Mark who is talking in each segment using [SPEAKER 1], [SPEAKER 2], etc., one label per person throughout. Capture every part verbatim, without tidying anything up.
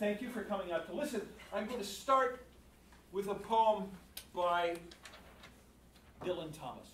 [SPEAKER 1] thank you for coming out to listen. I'm going to start with a poem by Dylan Thomas.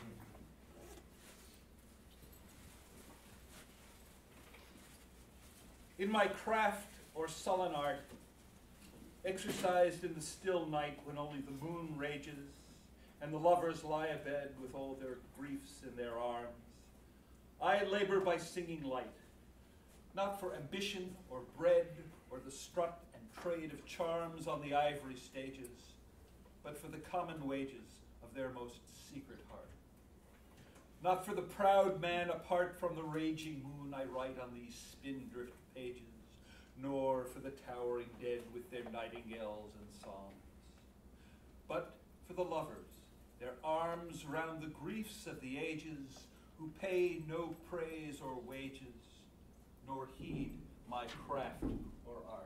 [SPEAKER 1] In my craft or sullen art, exercised in the still night when only the moon rages and the lovers lie abed with all their griefs in their arms, I labor by singing light, not for ambition or bread or the strut and trade of charms on the ivory stages, but for the common wages of their most secret heart. Not for the proud man apart from the raging moon I write on these spindrift pages, nor for the towering dead with their nightingales and songs, but for the lovers, their arms round the griefs of the ages, who pay no praise or wages, nor heed my craft or art.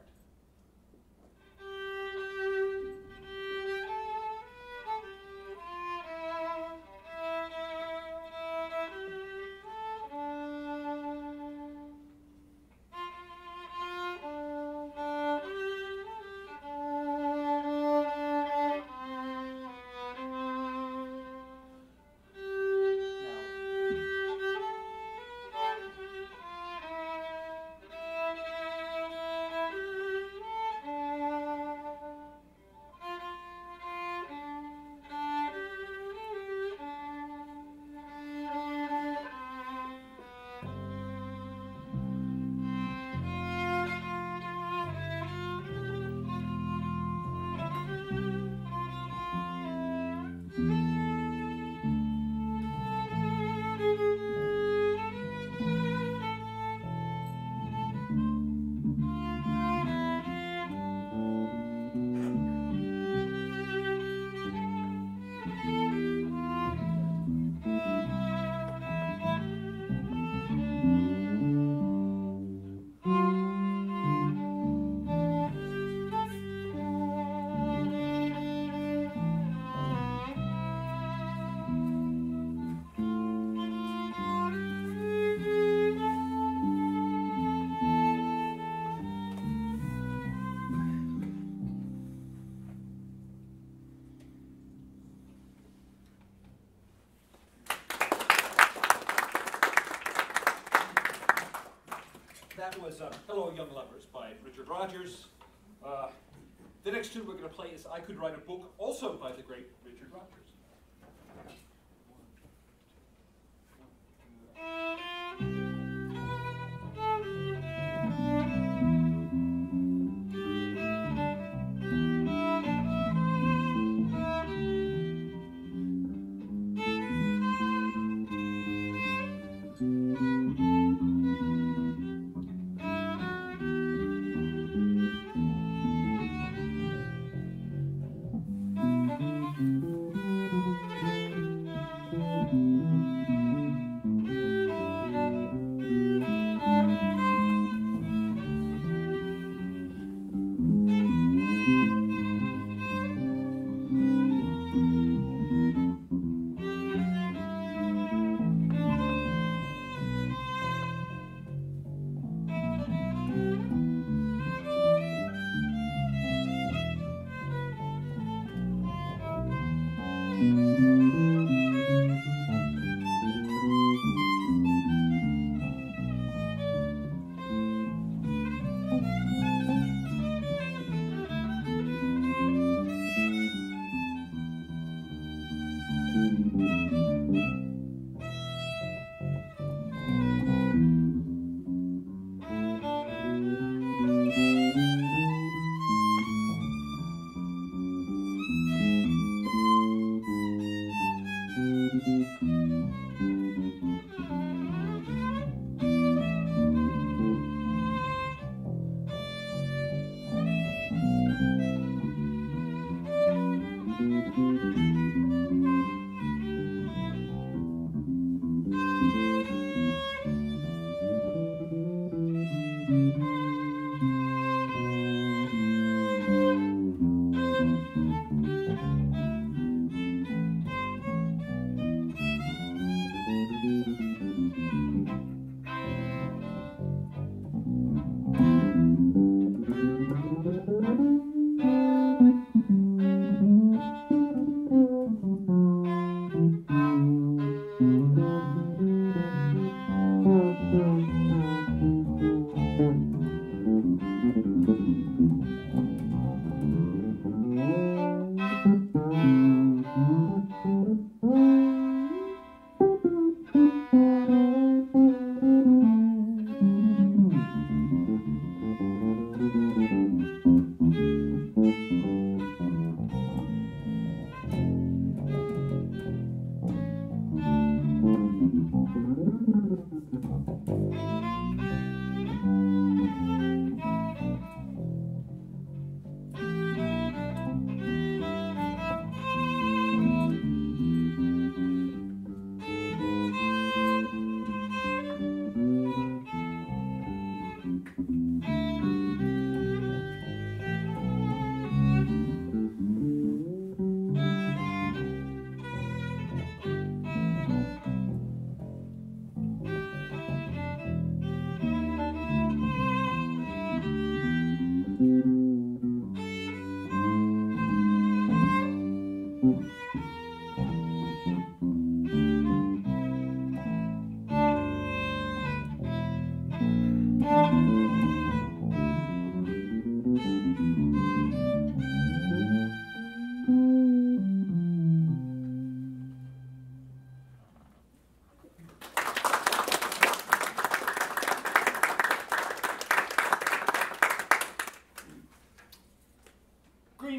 [SPEAKER 1] That was uh, Hello, Young Lovers by Richard Rodgers. Uh, the next tune we're going to play is I Could Write a Book, also by the great Richard Rodgers.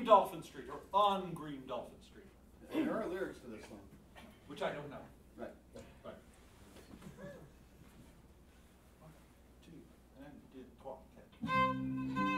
[SPEAKER 1] Green Dolphin Street, or on Green Dolphin Street.
[SPEAKER 2] There are lyrics to this song.
[SPEAKER 1] Which I don't know.
[SPEAKER 2] Right.
[SPEAKER 1] Right. One, two, and did trois,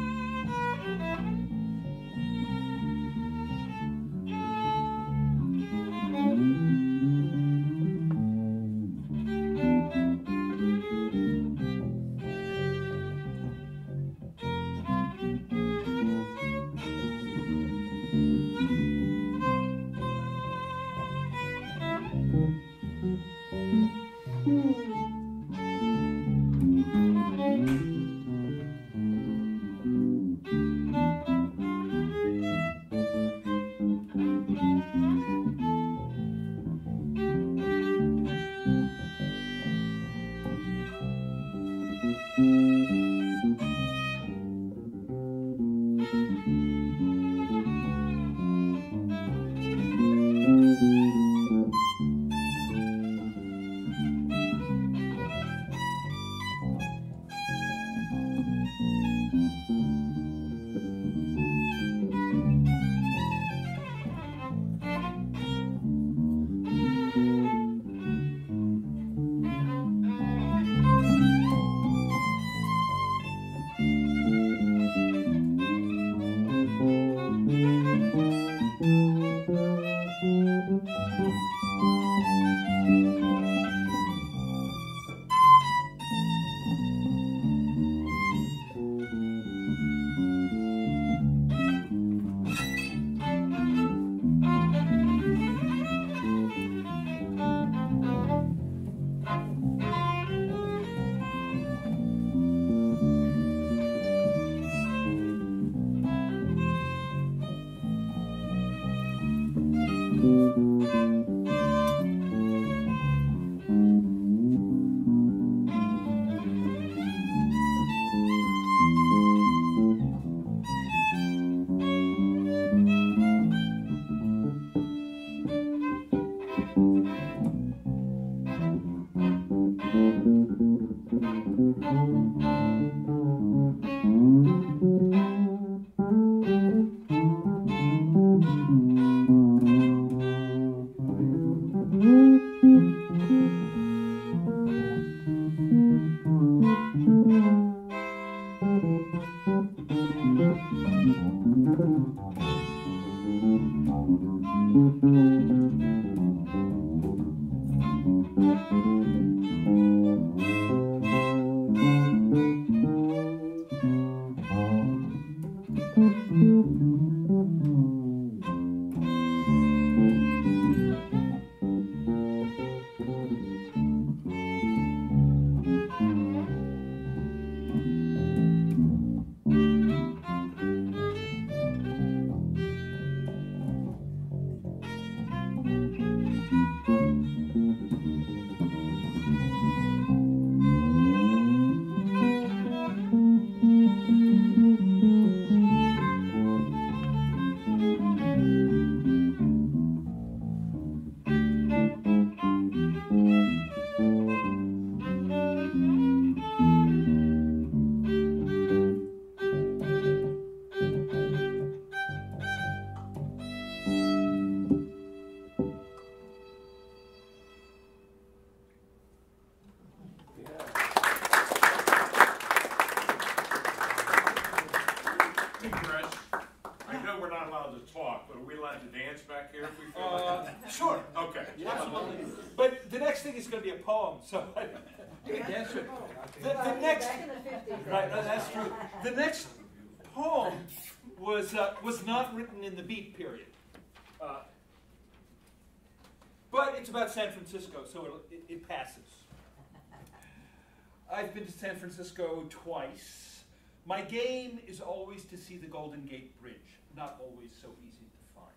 [SPEAKER 1] sure.
[SPEAKER 2] Okay.
[SPEAKER 1] Yeah, absolutely. But the next thing is going to be a poem, so you can dance it. The, the next, right? No, that's true. The next poem was uh, was not written in the Beat period, uh, but it's about San Francisco, so it, it, it passes. I've been to San Francisco twice. My game is always to see the Golden Gate Bridge, not always so easy to find.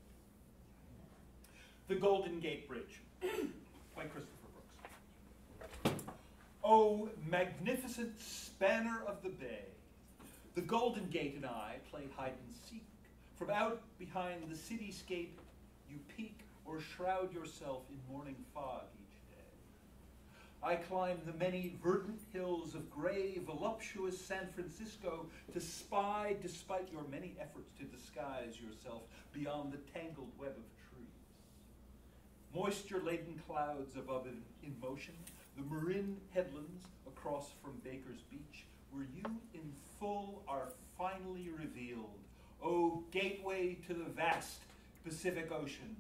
[SPEAKER 1] The Golden Gate Bridge by Christopher Brooks. Oh, magnificent spanner of the bay, the Golden Gate and I play hide and seek. From out behind the cityscape you peek or shroud yourself in morning fog each day. I climb the many verdant hills of gray, voluptuous San Francisco to spy, despite your many efforts to disguise yourself beyond the tangled web of trees. Moisture-laden clouds above in, in motion, the Marin headlands across from Baker's Beach, where you in full are finally revealed, O gateway to the vast Pacific Ocean.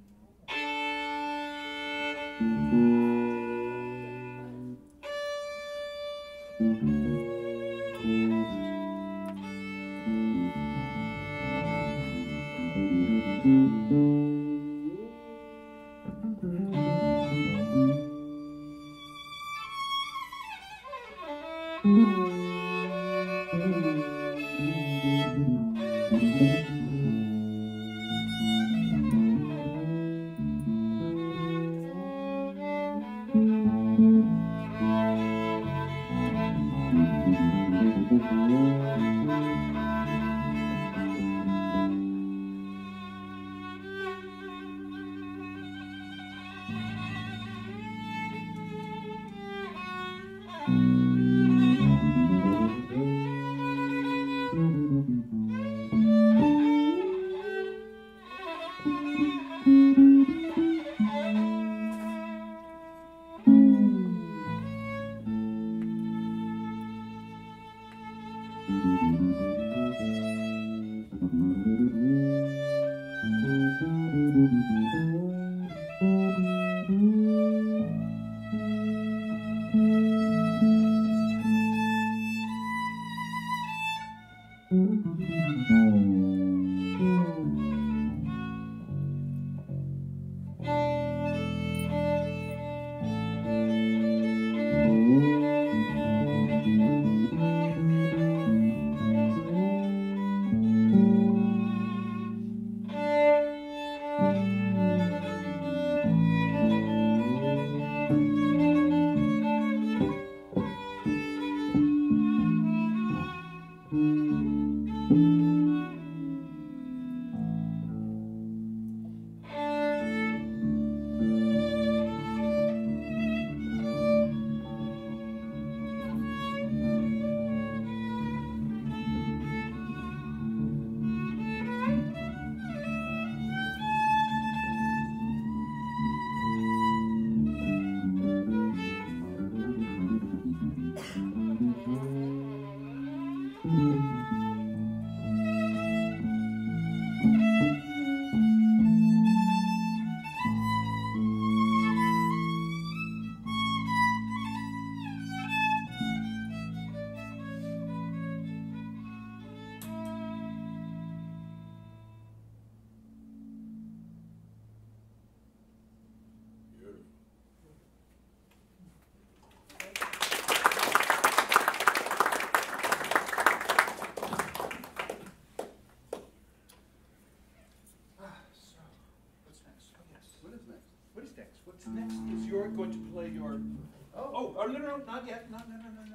[SPEAKER 1] What's next is you're going to play your... Oh, oh, no, no, no, not yet. No, no, no, no, no,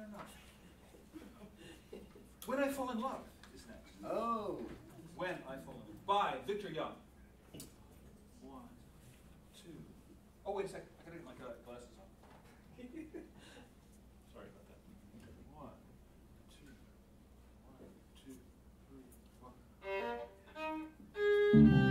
[SPEAKER 1] no. When I Fall in Love is next.
[SPEAKER 2] Oh.
[SPEAKER 1] When I Fall in Love. By Victor Young. One, two. Oh, wait a second. I gotta get my glasses on. Sorry about that. One, two, one, two, three, four.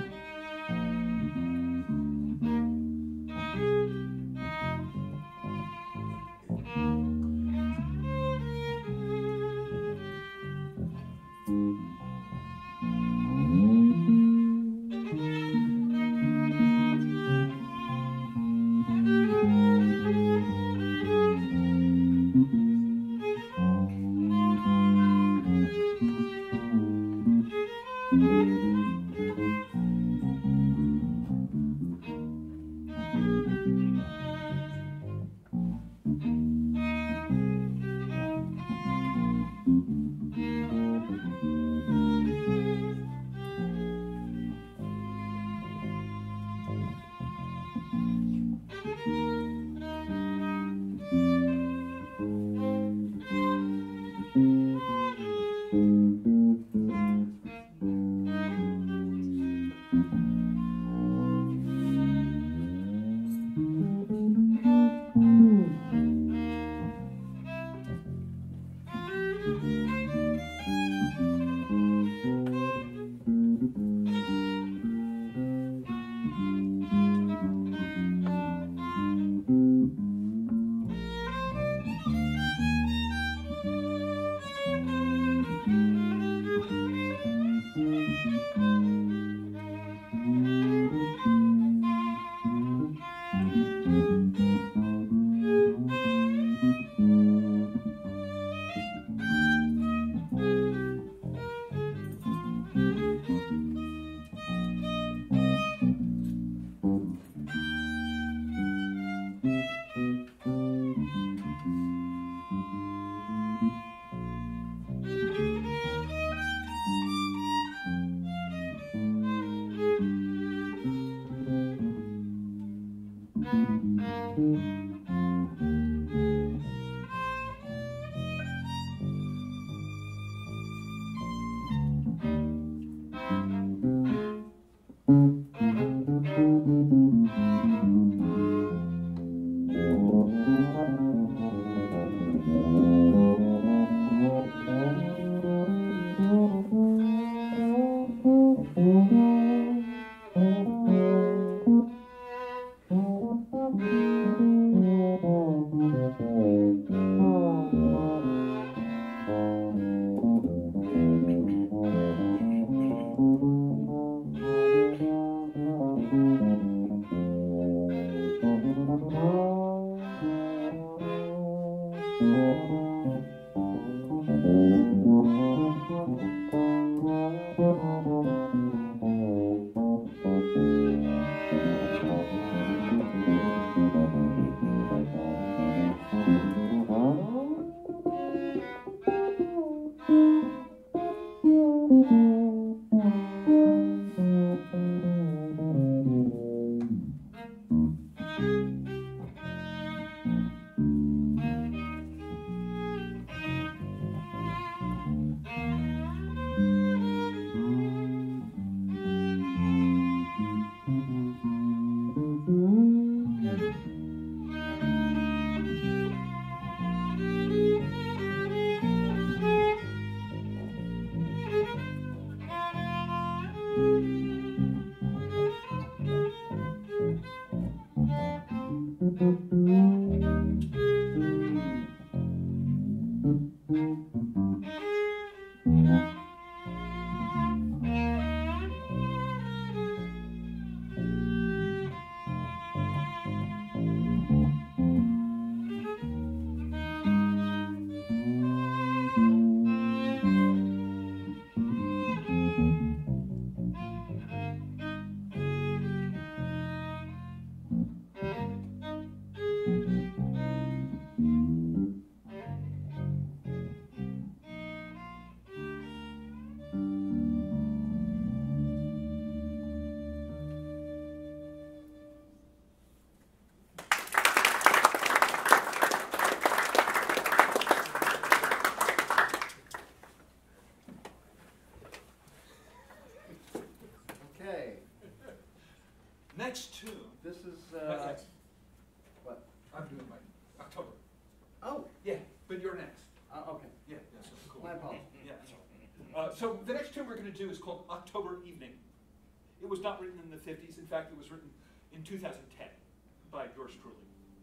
[SPEAKER 3] next tune.
[SPEAKER 2] This is,
[SPEAKER 3] Uh,
[SPEAKER 2] uh,
[SPEAKER 3] yes.
[SPEAKER 2] what?
[SPEAKER 3] I'm doing my October.
[SPEAKER 2] Oh,
[SPEAKER 3] Yeah, but you're next.
[SPEAKER 2] uh, okay.
[SPEAKER 3] Yeah, yeah, so cool.
[SPEAKER 2] My apologies.
[SPEAKER 3] Yeah, that's all right. Uh, so the next tune we're going to do is called October Evening. It was not written in the fifties. In fact, it was written in two thousand ten by yours truly.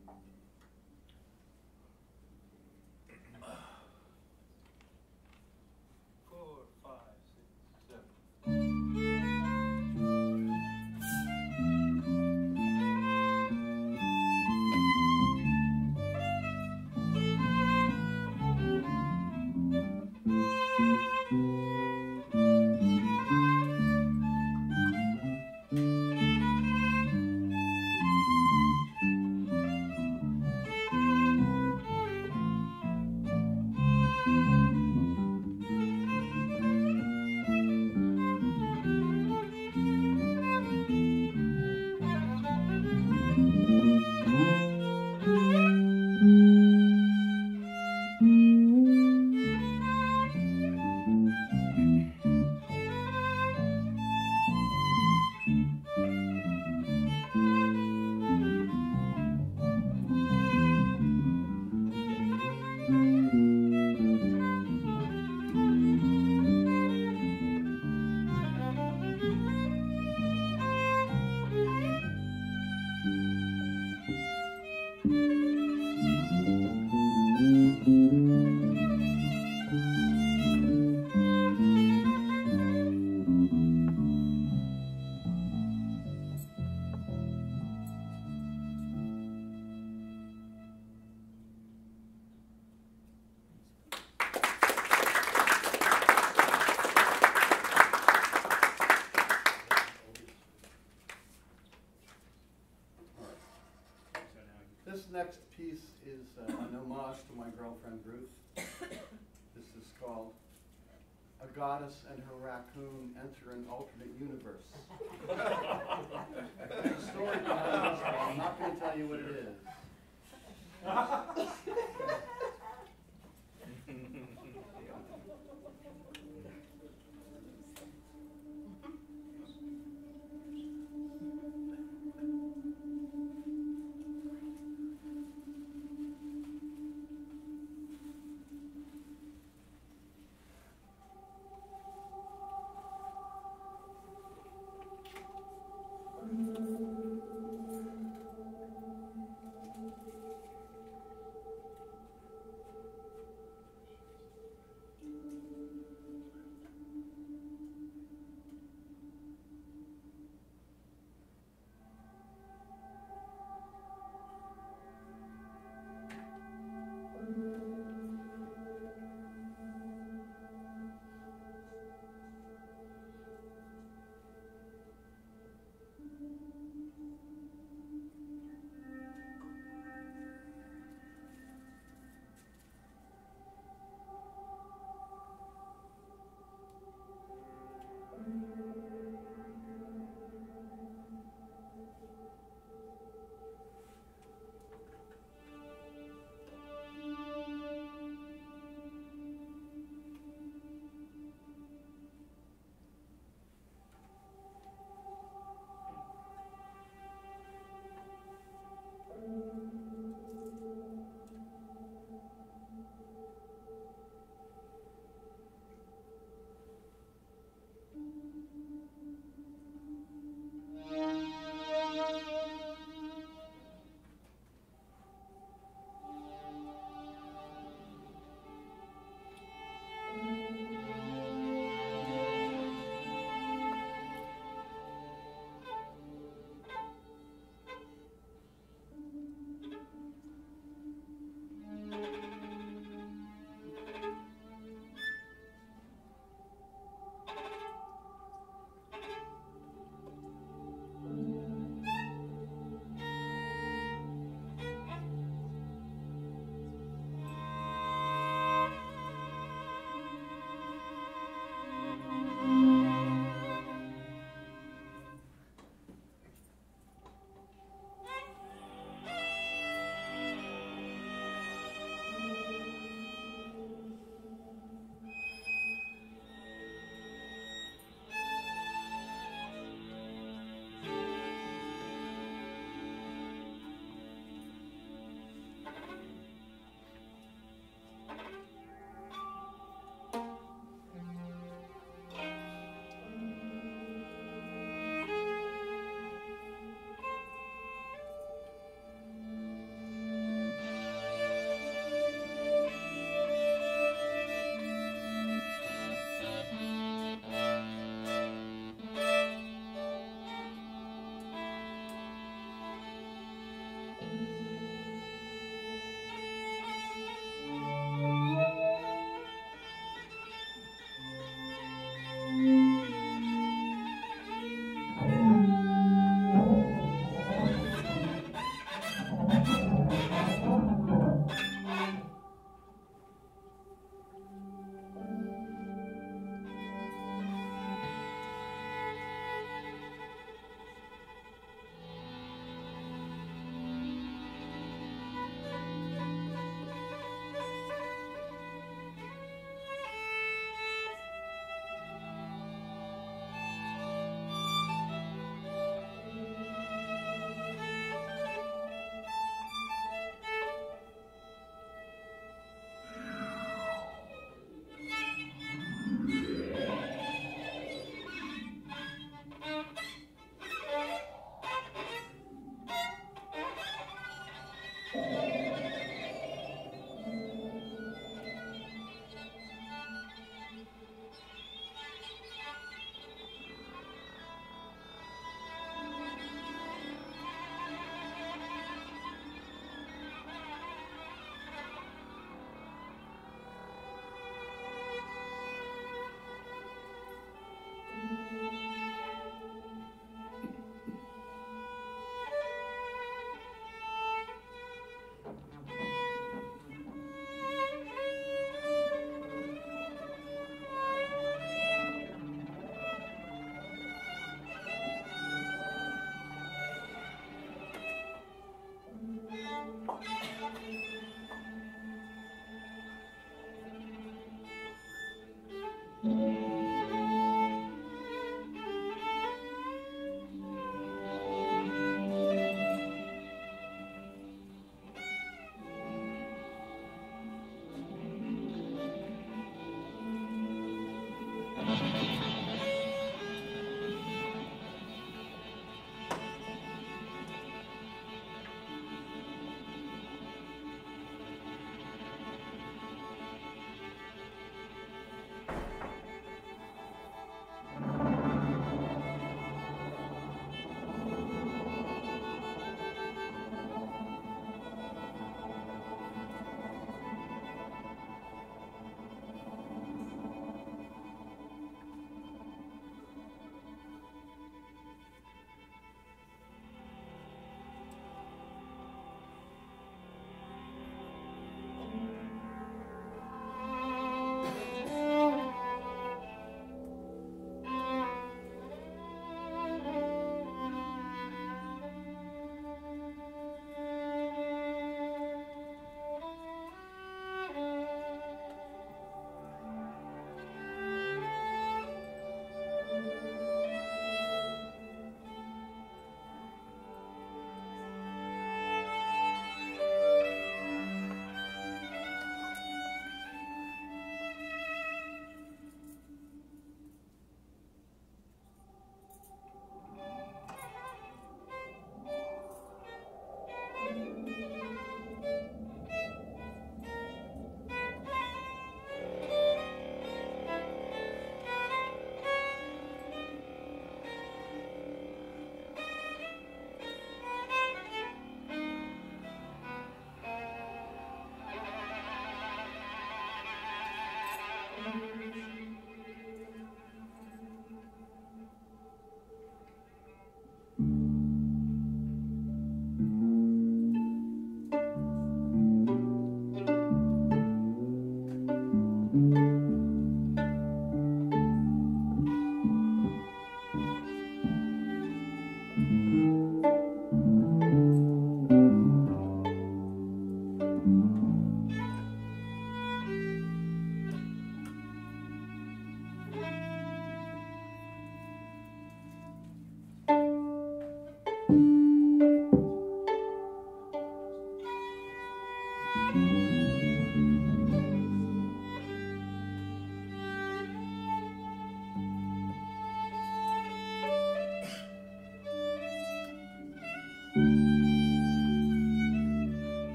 [SPEAKER 3] Four, five, six, seven.
[SPEAKER 2] This next piece is uh, an homage to my girlfriend Ruth. This is called A Goddess and Her Raccoon Enter an Alternate Universe. There's a story behind this, but I'm not going to tell you what it is.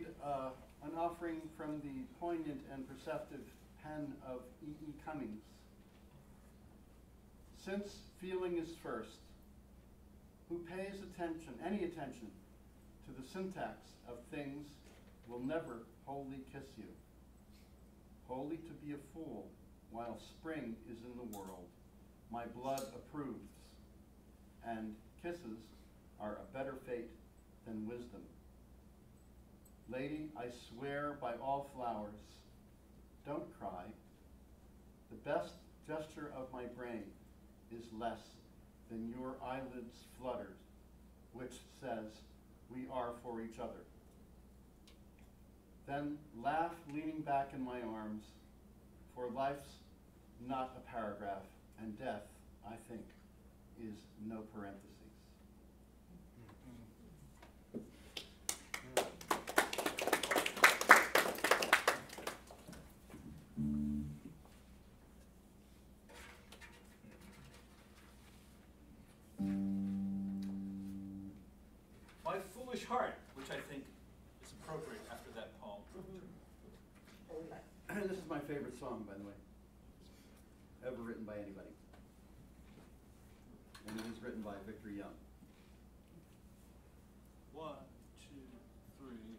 [SPEAKER 2] read uh, an offering from the poignant and perceptive pen of E E. Cummings. Since feeling is first, who pays attention, any attention, to the syntax of things will never wholly kiss you. Wholly to be a fool while spring is in the world, my blood approves, and kisses are a better fate than wisdom. Lady, I swear by all flowers, don't cry. The best gesture of my brain is less than your eyelids fluttered, which says we are for each other. Then laugh leaning back in my arms, for life's not a paragraph, and death, I think, is no parentheses.
[SPEAKER 3] My Foolish Heart, which I think is appropriate after that poem.
[SPEAKER 2] This is my favorite song, by the way, ever written by anybody. And it is written by Victor Young.
[SPEAKER 3] One, two, three.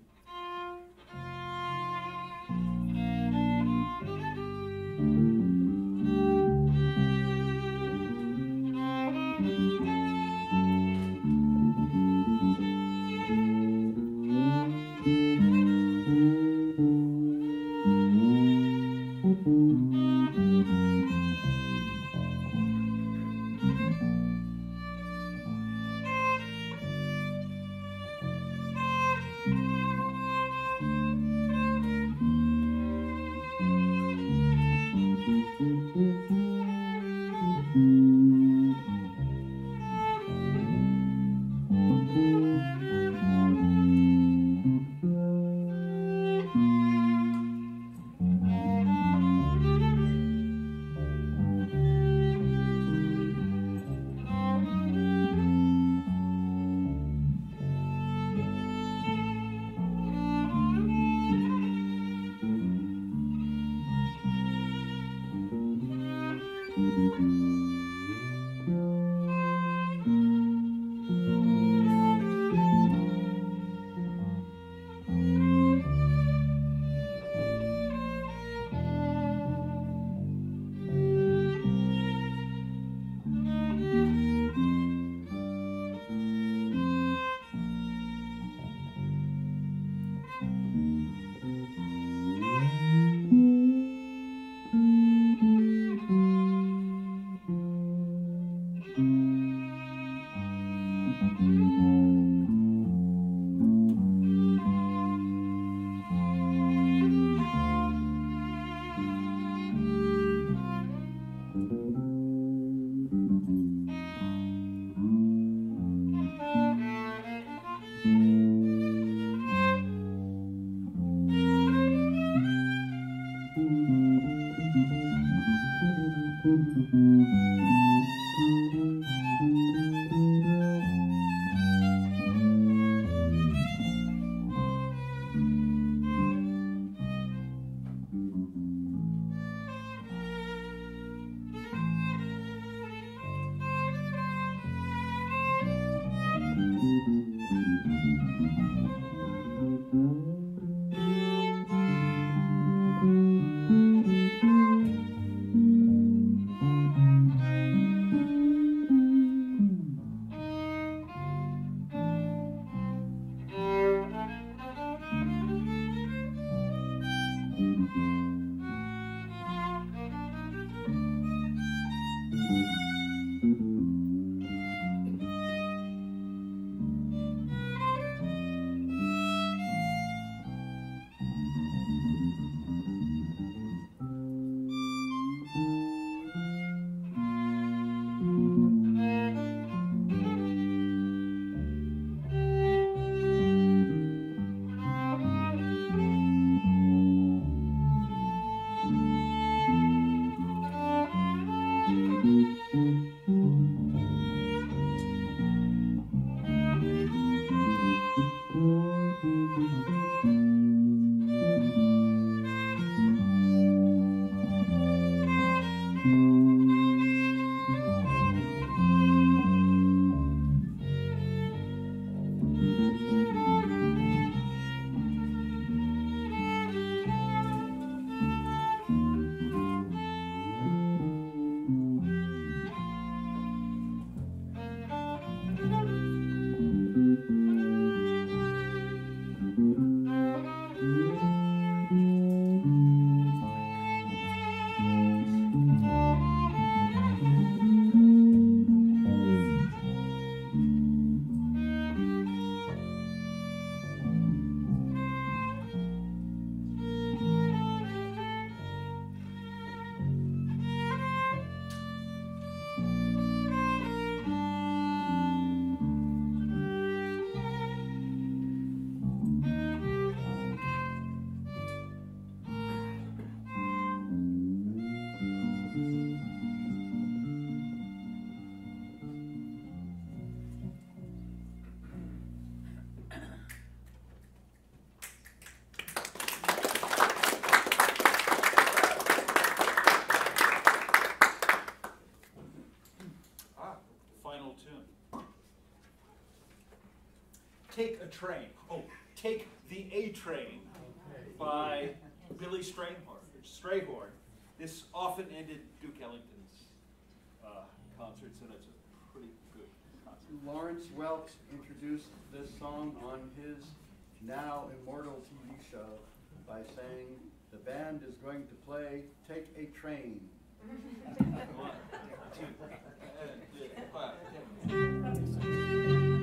[SPEAKER 3] Take a Train. Oh, Take the A Train by Billy Strayhorn. Strayhorn. This often ended Duke Ellington's uh, concerts, and it's a pretty good concert.
[SPEAKER 2] Lawrence Welk introduced this song on his now immortal T V show by saying, the band is going to play Take a Train.
[SPEAKER 3] One, two, three, five, ten.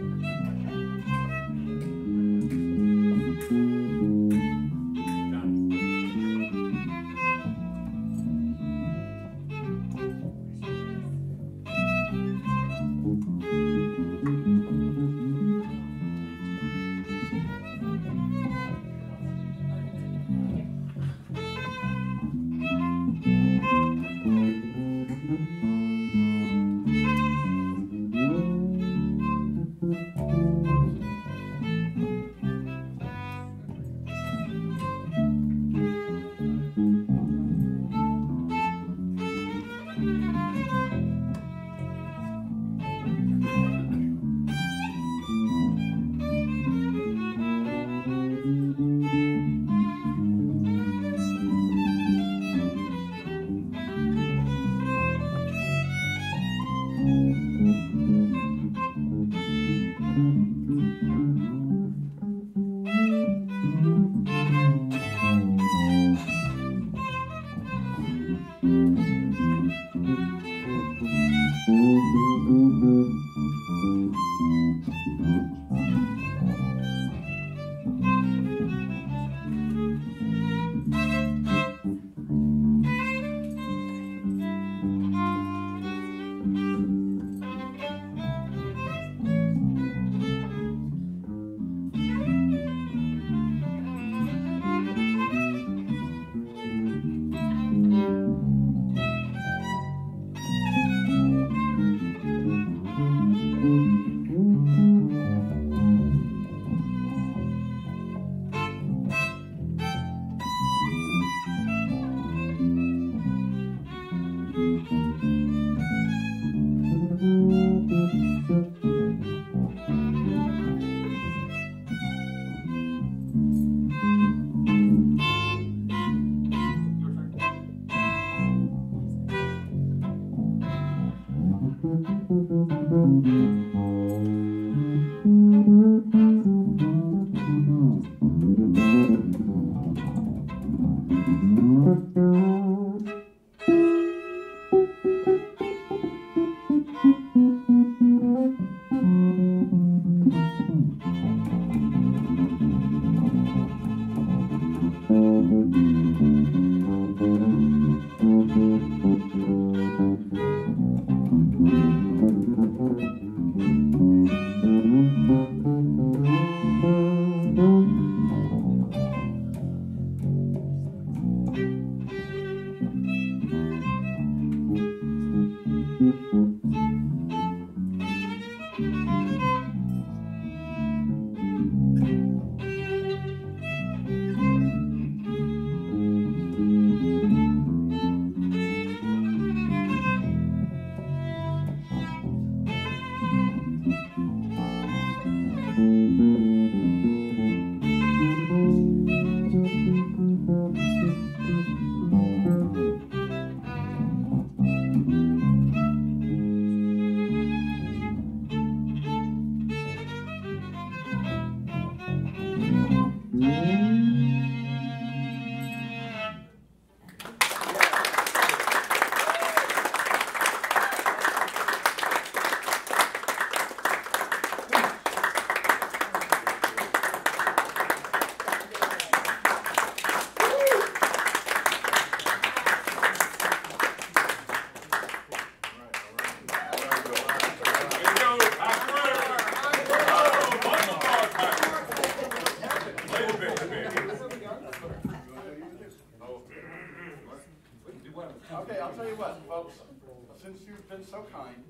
[SPEAKER 2] Okay, I'll tell you what, folks, since you've been so kind,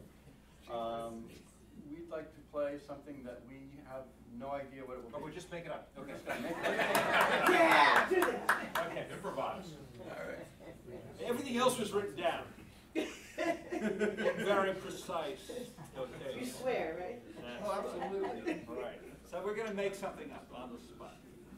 [SPEAKER 2] um, we'd like to play something that we have no idea what it will
[SPEAKER 3] Oh,
[SPEAKER 2] be.
[SPEAKER 3] we'll just make it up. Okay.
[SPEAKER 4] Yeah, do that.
[SPEAKER 3] Okay, improvise. All right. Everything else was written down. Very precise. Okay.
[SPEAKER 4] You swear, right?
[SPEAKER 2] Oh, absolutely.
[SPEAKER 3] All right. Some we're going to make something up on the spot.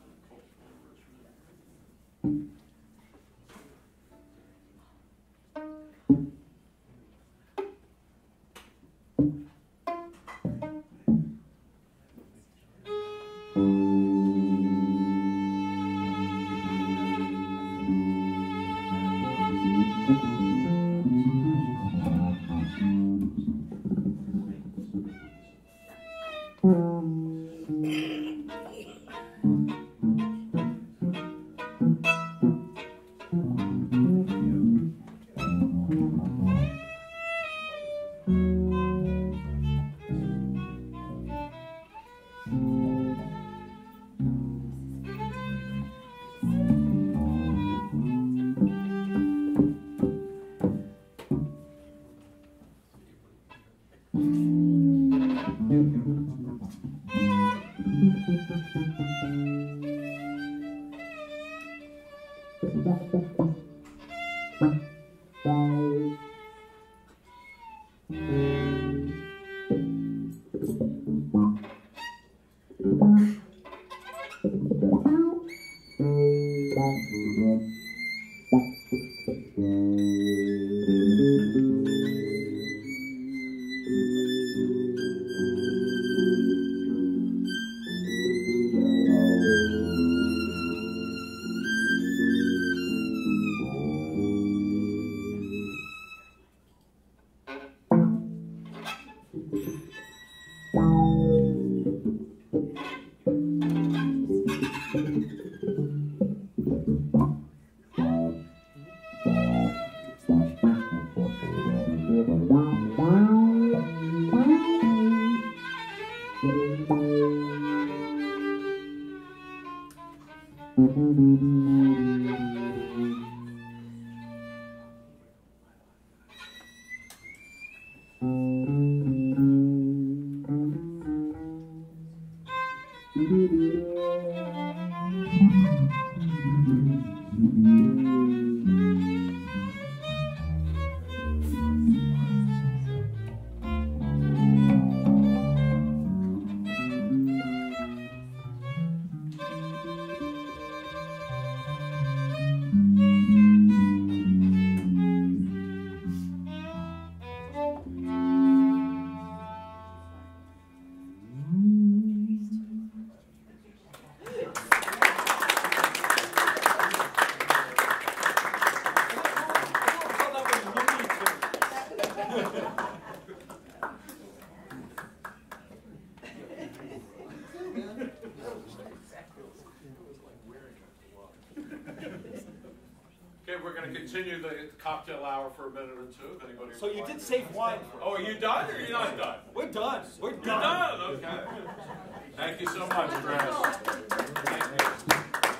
[SPEAKER 5] Okay, we're going to continue the cocktail hour for a minute or two. If anybody
[SPEAKER 3] So you
[SPEAKER 5] would
[SPEAKER 3] did
[SPEAKER 5] like.
[SPEAKER 3] save wine for us.
[SPEAKER 5] Oh, are you done or are you not done?
[SPEAKER 3] We're done. We're
[SPEAKER 5] You're
[SPEAKER 3] done.
[SPEAKER 5] done? Okay. Thank you so much, Chris. Thank you.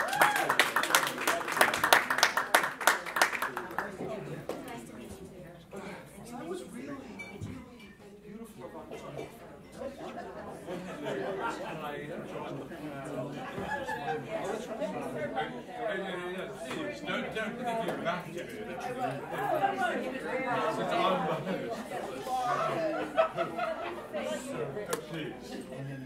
[SPEAKER 3] That was really beautiful about you.
[SPEAKER 5] And I enjoyed the panel. Please, don't, don't think you're back to it. It's on the host. So, please.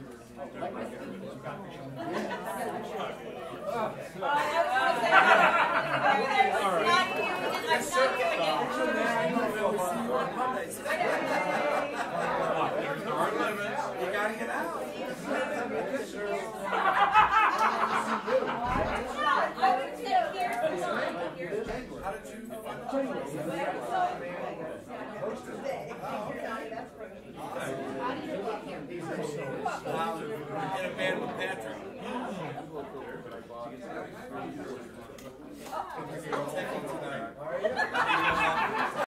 [SPEAKER 5] There are limits.
[SPEAKER 4] You gotta get out. How did you in a band with Patrick.